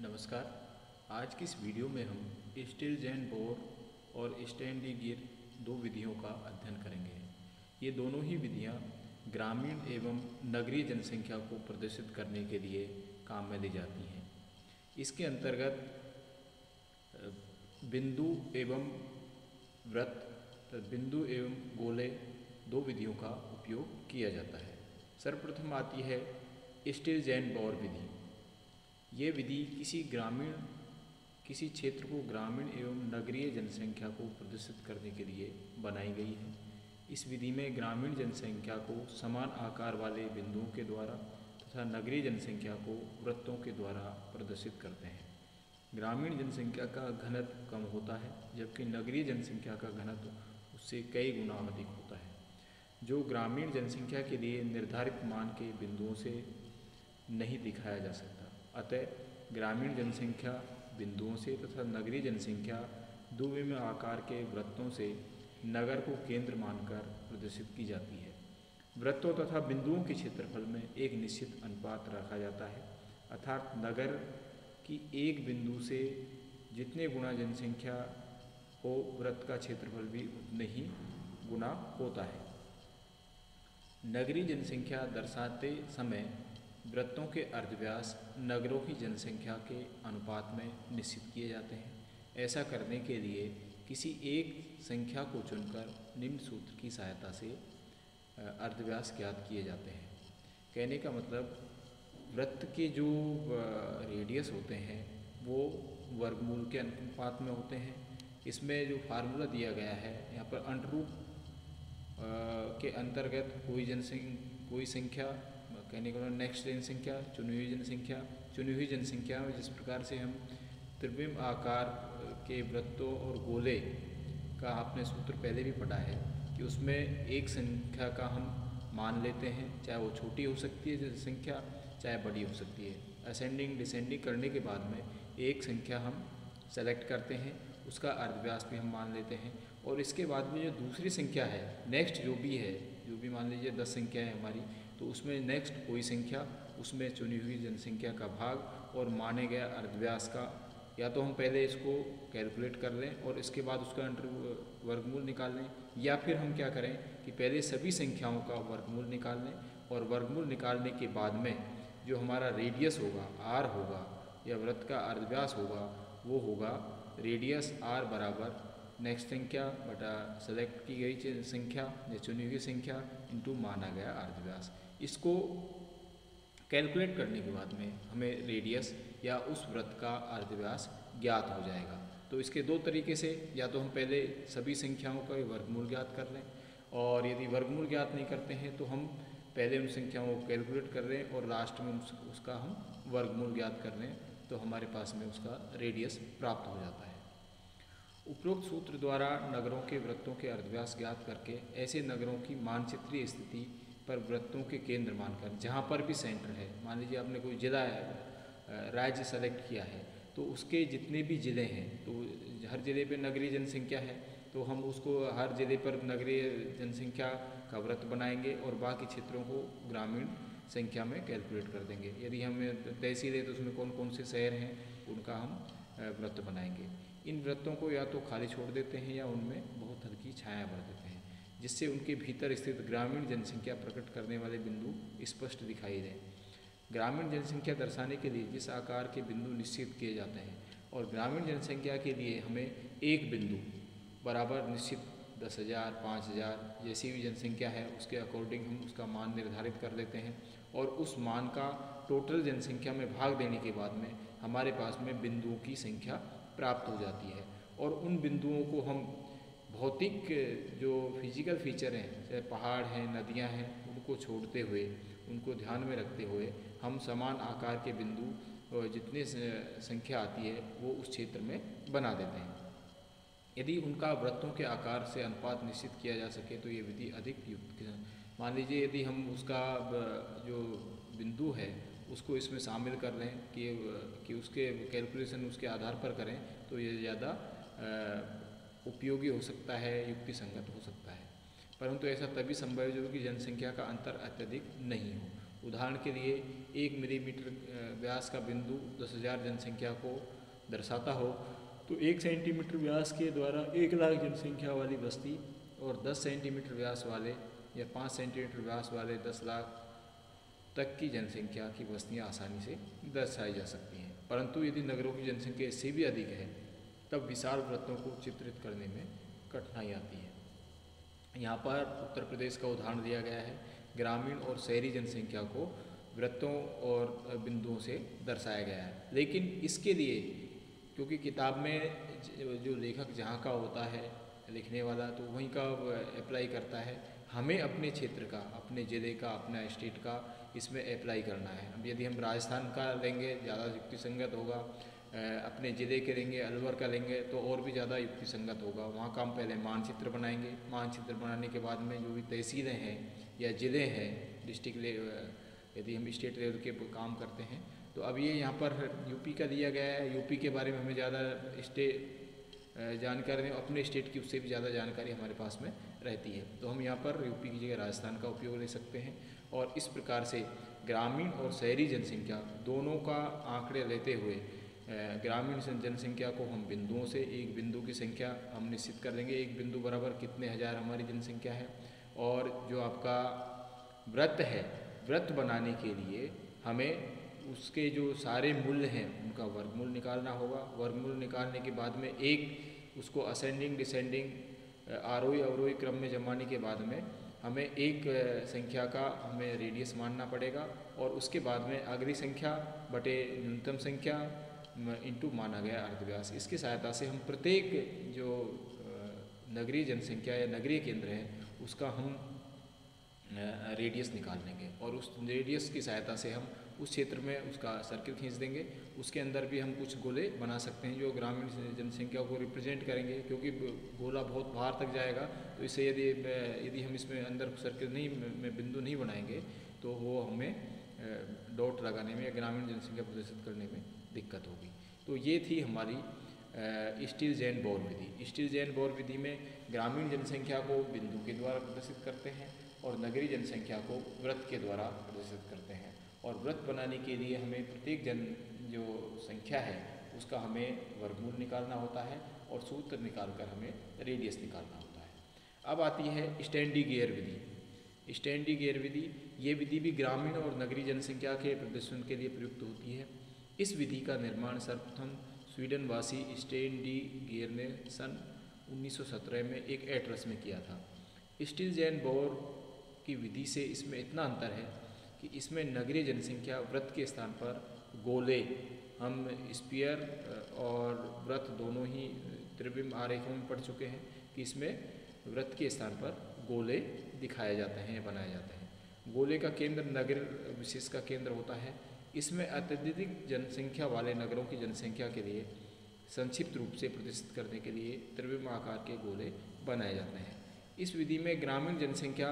नमस्कार। आज की इस वीडियो में हम स्टिलजेन बोर और स्टैंडिगिर दो विधियों का अध्ययन करेंगे। ये दोनों ही विधियाँ ग्रामीण एवं नगरीय जनसंख्या को प्रदर्शित करने के लिए काम में ली जाती हैं। इसके अंतर्गत बिंदु एवं वृत्त, बिंदु एवं गोले दो विधियों का उपयोग किया जाता है। सर्वप्रथम आती है स्टिलजेन बोर विधि। ये विधि किसी क्षेत्र को ग्रामीण एवं नगरीय जनसंख्या को प्रदर्शित करने के लिए बनाई गई है। इस विधि में ग्रामीण जनसंख्या को समान आकार वाले बिंदुओं के द्वारा तथा नगरीय जनसंख्या को वृत्तों के द्वारा प्रदर्शित करते हैं। ग्रामीण जनसंख्या का घनत्व कम होता है, जबकि नगरीय जनसंख्या का घनत्व उससे कई गुना अधिक होता है, जो ग्रामीण जनसंख्या के लिए निर्धारित मान के बिंदुओं से नहीं दिखाया जा सकता। अतः ग्रामीण जनसंख्या बिंदुओं से तथा नगरीय जनसंख्या द्विविम आकार के वृत्तों से नगर को केंद्र मानकर प्रदर्शित की जाती है। वृत्तों तथा बिंदुओं के क्षेत्रफल में एक निश्चित अनुपात रखा जाता है, अर्थात नगर की एक बिंदु से जितने गुना जनसंख्या हो, वृत्त का क्षेत्रफल भी उतने ही गुना होता है। नगरीय जनसंख्या दर्शाते समय वृत्तों के अर्धव्यास नगरों की जनसंख्या के अनुपात में निश्चित किए जाते हैं। ऐसा करने के लिए किसी एक संख्या को चुनकर निम्न सूत्र की सहायता से अर्धव्यास ज्ञात किए जाते हैं। कहने का मतलब, वृत्त के जो रेडियस होते हैं वो वर्गमूल के अनुपात में होते हैं। इसमें जो फार्मूला दिया गया है, यहाँ पर अंडर रूट के अंतर्गत कोई संख्या, कहने का मतलब नेक्स्ट जनसंख्या, चुनी हुई जनसंख्या में जिस प्रकार से हम त्रिविम आकार के वृत्तों और गोले का आपने सूत्र पहले भी पढ़ा है कि उसमें एक संख्या का हम मान लेते हैं, चाहे वो छोटी हो सकती है जनसंख्या, चाहे बड़ी हो सकती है। असेंडिंग डिसेंडिंग करने के बाद में एक संख्या हम सेलेक्ट करते हैं, उसका अर्धव्यास भी हम मान लेते हैं, और इसके बाद में जो दूसरी संख्या है, नेक्स्ट जो भी मान लीजिए 10 संख्या है हमारी, तो उसमें नेक्स्ट कोई संख्या, उसमें चुनी हुई जनसंख्या का भाग और माने गए अर्धव्यास का, या तो हम पहले इसको कैलकुलेट कर लें और इसके बाद उसका वर्गमूल निकाल लें, या फिर हम क्या करें कि पहले सभी संख्याओं का वर्गमूल निकाल लें और वर्गमूल निकालने के बाद में जो हमारा रेडियस होगा, आर होगा, या वृत्त का अर्धव्यास होगा, वो होगा रेडियस आर बराबर नेक्स्ट संख्या बटा सेलेक्ट की गई संख्या या चुनी हुई संख्या इंटू माना गया अर्धव्यास। इसको कैलकुलेट करने के बाद में हमें रेडियस या उस वृत्त का अर्धव्यास ज्ञात हो जाएगा। तो इसके दो तरीके से, या तो हम पहले सभी संख्याओं का वर्गमूल ज्ञात कर लें, और यदि वर्गमूल ज्ञात नहीं करते हैं तो हम पहले उन संख्याओं को कैलकुलेट कर लें और लास्ट में उसका हम वर्गमूल ज्ञात कर लें, तो हमारे पास में उसका रेडियस प्राप्त हो जाता है। उपरोक्त सूत्र द्वारा नगरों के वृत्तों के अर्धव्यास ज्ञात करके ऐसे नगरों की मानचित्रीय स्थिति पर वृत्तों के केंद्र मानकर, जहाँ पर भी सेंटर है, मान लीजिए आपने कोई जिला राज्य सेलेक्ट किया है, तो उसके जितने भी ज़िले हैं, तो हर ज़िले पे नगरीय जनसंख्या है, तो हम उसको हर ज़िले पर नगरीय जनसंख्या का वृत्त बनाएंगे और बाकी क्षेत्रों को ग्रामीण संख्या में कैलकुलेट कर देंगे। यदि हमें तहसील है तो उसमें कौन कौन से शहर हैं उनका हम वृत्त बनाएंगे। इन वृत्तों को या तो खाली छोड़ देते हैं या उनमें बहुत हल्की छाया भर देते हैं, जिससे उनके भीतर स्थित ग्रामीण जनसंख्या प्रकट करने वाले बिंदु स्पष्ट दिखाई दें। ग्रामीण जनसंख्या दर्शाने के लिए जिस आकार के बिंदु निश्चित किए जाते हैं, और ग्रामीण जनसंख्या के लिए हमें एक बिंदु बराबर निश्चित 10,000, 5,000 जैसी भी जनसंख्या है उसके अकॉर्डिंग हम उसका मान निर्धारित कर देते हैं, और उस मान का टोटल जनसंख्या में भाग देने के बाद में हमारे पास में बिंदुओं की संख्या प्राप्त हो जाती है। और उन बिंदुओं को हम भौतिक जो फिजिकल फीचर हैं, चाहे पहाड़ हैं, नदियां हैं, उनको छोड़ते हुए, उनको ध्यान में रखते हुए हम समान आकार के बिंदु जितने संख्या आती है वो उस क्षेत्र में बना देते हैं। यदि उनका वृत्तों के आकार से अनुपात निश्चित किया जा सके तो ये विधि अधिक युक्त। मान लीजिए यदि हम उसका जो बिंदु है उसको इसमें शामिल कर लें कि उसके कैलकुलेशन उसके आधार पर करें, तो ये ज़्यादा उपयोगी हो सकता है, युक्ति संगत हो सकता है। परंतु ऐसा तभी संभव है जब कि जनसंख्या का अंतर अत्यधिक नहीं हो, उदाहरण के लिए 1 मिलीमीटर व्यास का बिंदु 10,000 जनसंख्या को दर्शाता हो तो 1 सेंटीमीटर व्यास के द्वारा 1 लाख जनसंख्या वाली बस्ती और 10 सेंटीमीटर व्यास वाले या 5 सेंटीमीटर व्यास वाले 10 लाख तक की जनसंख्या की बस्तियां आसानी से दर्शाई जा सकती हैं। परंतु यदि नगरों की जनसंख्या इससे भी अधिक है तब विशाल वृत्तों को चित्रित करने में कठिनाई आती है। यहाँ पर उत्तर प्रदेश का उदाहरण दिया गया है। ग्रामीण और शहरी जनसंख्या को वृत्तों और बिंदुओं से दर्शाया गया है, लेकिन इसके लिए क्योंकि किताब में जो लेखक जहाँ का होता है लिखने वाला तो वहीं का अप्लाई करता है, हमें अपने क्षेत्र का, अपने ज़िले का, अपना स्टेट का इसमें अप्लाई करना है। अब यदि हम राजस्थान का लेंगे ज़्यादा युक्ति संगत होगा, अपने ज़िले के लेंगे, अलवर का लेंगे तो और भी ज़्यादा युक्ति संगत होगा। वहाँ का हम पहले मानचित्र बनाएंगे, मानचित्र बनाने के बाद में जो भी तहसीलें हैं या ज़िले हैं, डिस्ट्रिक्ट यदि हम स्टेट लेवल के काम करते हैं तो अब ये यहाँ पर यूपी का दिया गया है। यूपी के बारे में हमें ज़्यादा जानकारी नहीं, अपने स्टेट की उससे भी ज़्यादा जानकारी हमारे पास में रहती है, तो हम यहाँ पर यूपी की जगह राजस्थान का उपयोग ले सकते हैं। और इस प्रकार से ग्रामीण और शहरी जनसंख्या दोनों का आंकड़े लेते हुए ग्रामीण जनसंख्या को हम बिंदुओं से, एक बिंदु की संख्या हम निश्चित कर लेंगे, एक बिंदु बराबर कितने हज़ार हमारी जनसंख्या है। और जो आपका वृत्त है, वृत्त बनाने के लिए हमें उसके जो सारे मूल्य हैं उनका वर्गमूल निकालना होगा। वर्गमूल निकालने के बाद में एक उसको असेंडिंग डिसेंडिंग आरोही अवरोही क्रम में जमाने के बाद में हमें एक संख्या का हमें रेडियस मानना पड़ेगा और उसके बाद में अगली संख्या बटे न्यूनतम संख्या इंटू माना गया अर्धव्यास। इसकी सहायता से हम प्रत्येक जो नगरीय जनसंख्या या नगरीय केंद्र है उसका हम रेडियस निकाल लेंगे और उस रेडियस की सहायता से हम उस क्षेत्र में उसका सर्किल खींच देंगे। उसके अंदर भी हम कुछ गोले बना सकते हैं जो ग्रामीण जनसंख्या को रिप्रेजेंट करेंगे, क्योंकि गोला बहुत बाहर तक जाएगा तो इससे यदि हम इसमें अंदर सर्किल नहीं में बिंदु नहीं बनाएंगे तो वो हमें डॉट लगाने में या ग्रामीण जनसंख्या प्रदर्शित करने में दिक्कत होगी। तो ये थी हमारी स्टील-जैन बोर विधि। स्टील-जैन बोर विधि में ग्रामीण जनसंख्या को बिंदु के द्वारा प्रदर्शित करते हैं और नगरीय जनसंख्या को वृत्त के द्वारा प्रदर्शित करते हैं। और वृत्त बनाने के लिए हमें प्रत्येक जो संख्या है उसका हमें वर्गमूल निकालना होता है और सूत्र निकालकर हमें रेडियस निकालना होता है। अब आती है स्टैंडी-गेयर विधि। स्टैंडी-गेयर विधि, ये विधि भी ग्रामीण और नगरीय जनसंख्या के प्रदर्शन के लिए प्रयुक्त होती है। इस विधि का निर्माण सर्वप्रथम स्वीडन वासी स्टैंडी-गेयर ने सन 1917 में एक एटलस में किया था। स्टील-जैन बोर की विधि से इसमें इतना अंतर है कि इसमें नगरीय जनसंख्या वृत्त के स्थान पर गोले, हम स्फीयर और वृत्त दोनों ही त्रिविम आरेखों में पढ़ चुके हैं कि इसमें वृत्त के स्थान पर गोले दिखाए जाते हैं, बनाए जाते हैं। गोले का केंद्र नगर विशेष का केंद्र होता है। इसमें अत्यधिक जनसंख्या वाले नगरों की जनसंख्या के लिए संक्षिप्त रूप से प्रदर्शित करने के लिए त्रिविम आकार के गोले बनाए जाते हैं। इस विधि में ग्रामीण जनसंख्या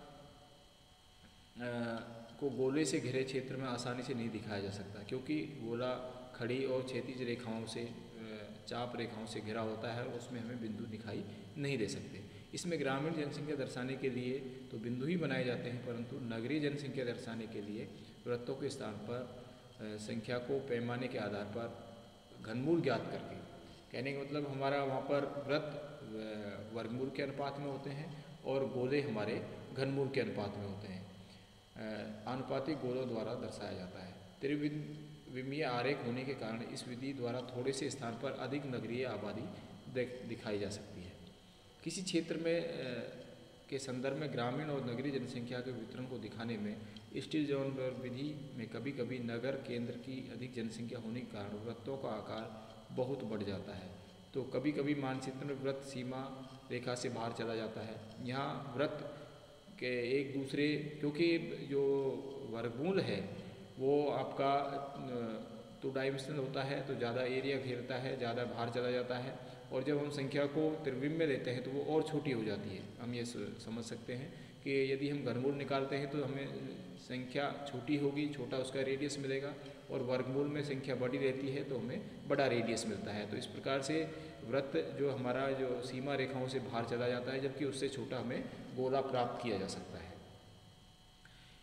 को गोले से घिरे क्षेत्र में आसानी से नहीं दिखाया जा सकता, क्योंकि गोला खड़ी और क्षैतिज रेखाओं से, चाप रेखाओं से घिरा होता है और उसमें हमें बिंदु दिखाई नहीं दे सकते। इसमें ग्रामीण जनसंख्या दर्शाने के लिए तो बिंदु ही बनाए जाते हैं, परंतु नगरीय जनसंख्या दर्शाने के लिए वृत्तों के स्थान पर संख्या को पैमाने के आधार पर घनमूल ज्ञात करके, कहने का मतलब हमारा वहाँ पर वृत्त वर्गमूल के अनुपात में होते हैं और गोले हमारे घनमूल के अनुपात में होते हैं। आनुपातिक गोलों द्वारा दर्शाया जाता है। त्रिविमीय आरेख होने के कारण इस विधि द्वारा थोड़े से स्थान पर अधिक नगरीय आबादी दिखाई जा सकती है। किसी क्षेत्र में के संदर्भ में ग्रामीण और नगरीय जनसंख्या के वितरण को दिखाने में स्टील-जैन बोर विधि में कभी कभी नगर केंद्र की अधिक जनसंख्या होने के कारण वृत्तों का आकार बहुत बढ़ जाता है, तो कभी कभी मानचित्र में वृत्त सीमा रेखा से बाहर चला जाता है। यहाँ वृत्त के एक दूसरे, क्योंकि जो वर्गमूल है वो आपका 2 डायमेंशनल होता है तो ज़्यादा एरिया घेरता है, ज़्यादा बाहर चला जाता है, और जब हम संख्या को त्रिविम में लेते हैं तो वो और छोटी हो जाती है। हम ये समझ सकते हैं कि यदि हम घनमूल निकालते हैं तो हमें संख्या छोटी होगी, छोटा उसका रेडियस मिलेगा, और वर्गमूल में संख्या बड़ी रहती है तो हमें बड़ा रेडियस मिलता है। तो इस प्रकार से वृत्त जो हमारा जो सीमा रेखाओं से बाहर चला जाता है, जबकि उससे छोटा हमें गोला प्राप्त किया जा सकता है।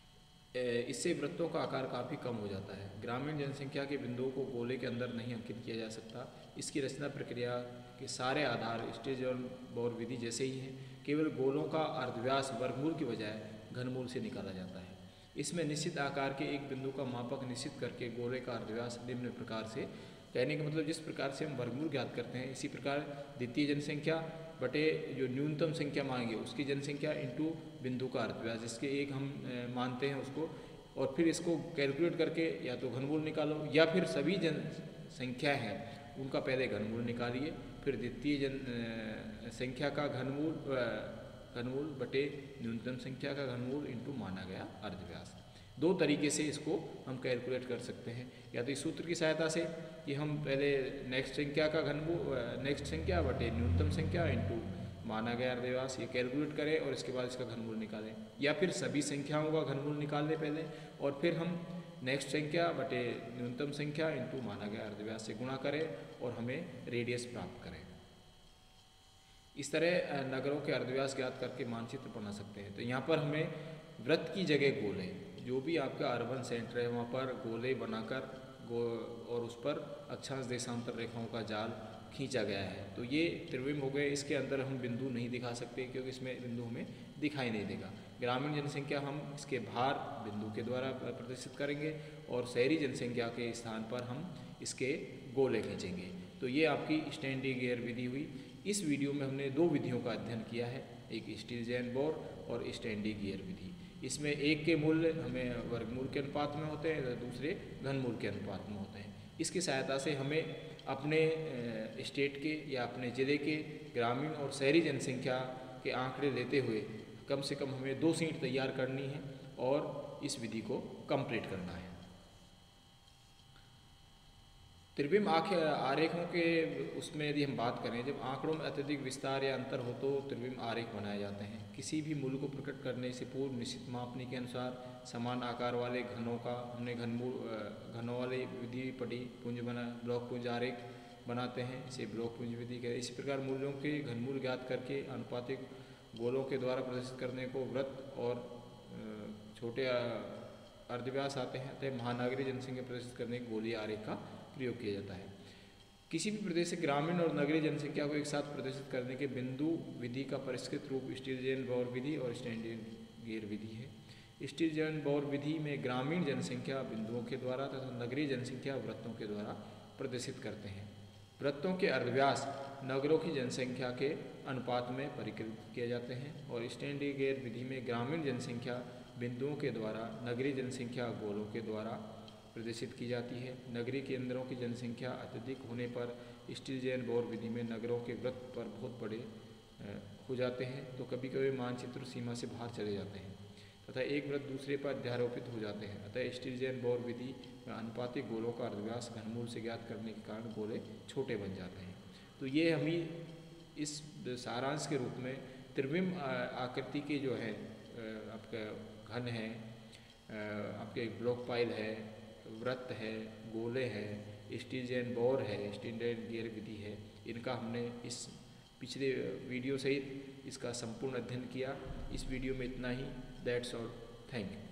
इससे वृत्तों का आकार काफ़ी कम हो जाता है। ग्रामीण जनसंख्या के बिंदुओं को गोले के अंदर नहीं अंकित किया जा सकता। इसकी रचना प्रक्रिया के सारे आधार स्टेनबोर विधि जैसे ही हैं। केवल गोलों का अर्धव्यास वर्गमूल की बजाय घनमूल से निकाला जाता है। इसमें निश्चित आकार के एक बिंदु का मापक निश्चित करके गोले का अर्धव्यास निम्न प्रकार से, कहने का मतलब जिस प्रकार से हम वर्गमूल ज्ञात करते हैं, इसी प्रकार द्वितीय जनसंख्या बटे जो न्यूनतम संख्या मांगे उसकी जनसंख्या इंटू बिंदु का अर्धव्यास, जिसके एक हम मानते हैं उसको, और फिर इसको कैलकुलेट करके या तो घनमूल निकालो या फिर सभी जनसंख्या हैं उनका पहले घनमूल निकालिए, फिर द्वितीय संख्या का घनमूल बटे न्यूनतम संख्या का घनमूल इंटू माना गया अर्धव्यास। दो तरीके से इसको हम कैलकुलेट कर सकते हैं, या तो इस सूत्र की सहायता से कि हम पहले नेक्स्ट संख्या बटे न्यूनतम संख्या इंटू माना गया अर्धव्यास ये कैलकुलेट करें और इसके बाद इसका घनमूल निकालें, या फिर सभी संख्याओं का घनमूल निकाल लें पहले और फिर हम नेक्स्ट संख्या बटे न्यूनतम संख्या इंटू माना गया अर्धव्यास से गुणा करें और हमें रेडियस प्राप्त करें। इस तरह नगरों के अर्धव्यास ज्ञात करके मानचित्र बना सकते हैं। तो यहाँ पर हमें वृत्त की जगह गोले, जो भी आपका अर्बन सेंटर है वहाँ पर गोले बनाकर और उस पर अक्षांश देशांतर रेखाओं का जाल खींचा गया है। तो ये त्रिविम हो गए। इसके अंदर हम बिंदु नहीं दिखा सकते क्योंकि इसमें बिंदु हमें दिखाई नहीं देगा। ग्रामीण जनसंख्या हम इसके भार बिंदु के द्वारा प्रदर्शित करेंगे और शहरी जनसंख्या के स्थान पर हम इसके गोले खींचेंगे। तो ये आपकी स्टैंडिंग गियर विधि हुई। इस वीडियो में हमने दो विधियों का अध्ययन किया है, एक स्टीलजेन-बोर और स्टैंडिंग गियर विधि। इसमें एक के मूल्य हमें वर्गमूल के अनुपात में होते हैं, दूसरे घनमूल के अनुपात में होते हैं। इसकी सहायता से हमें अपने स्टेट के या अपने ज़िले के ग्रामीण और शहरी जनसंख्या के आंकड़े लेते हुए कम से कम हमें 2 शीट तैयार करनी है और इस विधि को कंप्लीट करना है। त्रिविम आरेखों के उसमें यदि हम बात करें, जब आंकड़ों में अत्यधिक विस्तार या अंतर हो तो त्रिविम आरेख बनाए जाते हैं। किसी भी मूल्य को प्रकट करने से पूर्व निश्चित मापनी के अनुसार समान आकार वाले घनों का हमने घनों वाली विधि पढ़ी, पुंज बना ब्लॉक पुंज आरेख बनाते हैं, इसे ब्लॉक पुंज विधि कहते हैं। इसी प्रकार मूल्यों के घनमूल ज्ञात करके अनुपातिक गोलों के द्वारा प्रदर्शित करने को वृत्त और छोटे अर्धव्यास आते हैं। अतः महानगरीय जनसंख्या प्रदर्शित करने के गोलीय आरेख का प्रयोग किया जाता है। किसी भी प्रदेश से ग्रामीण और नगरीय जनसंख्या को एक साथ प्रदर्शित करने के बिंदु विधि का परिष्कृत रूप स्टीलजेन-बोर विधि और स्टैंडिंग गियर विधि है। स्टीलजेन-बोर विधि में ग्रामीण जनसंख्या बिंदुओं के द्वारा तथा नगरीय जनसंख्या वृत्तों के द्वारा प्रदर्शित करते हैं। वृत्तों के अर्धव्यास नगरों की जनसंख्या के अनुपात में परिकलित किए जाते हैं और स्टैंडिंग गियर विधि में ग्रामीण जनसंख्या बिंदुओं के द्वारा नगरीय जनसंख्या गोलों के द्वारा प्रदर्शित की जाती है। नगरीय केंद्रों की जनसंख्या अत्यधिक होने पर स्टीलजेन-बोर विधि में नगरों के वृत्त पर बहुत बड़े हो जाते हैं, तो कभी कभी मानचित्र सीमा से बाहर चले जाते हैं तथा एक वृत्त दूसरे पर अध्यारोपित हो जाते हैं। अतः स्टीलजेन-बोर विधि में अनुपातिक गोलों का अर्धव्यास घनमूल से ज्ञात करने के कारण गोले छोटे बन जाते हैं। तो ये हमें इस सारांश के रूप में त्रिविम आकृति के जो है आपका घन है, आपके ब्लॉक पाइल है, वृत्त है, गोले है, स्टीलजेन-बोर है, स्टैंडिंग गियर विधि है, इनका हमने इस पिछले वीडियो सहित इसका संपूर्ण अध्ययन किया। इस वीडियो में इतना ही। That's all. Thank you.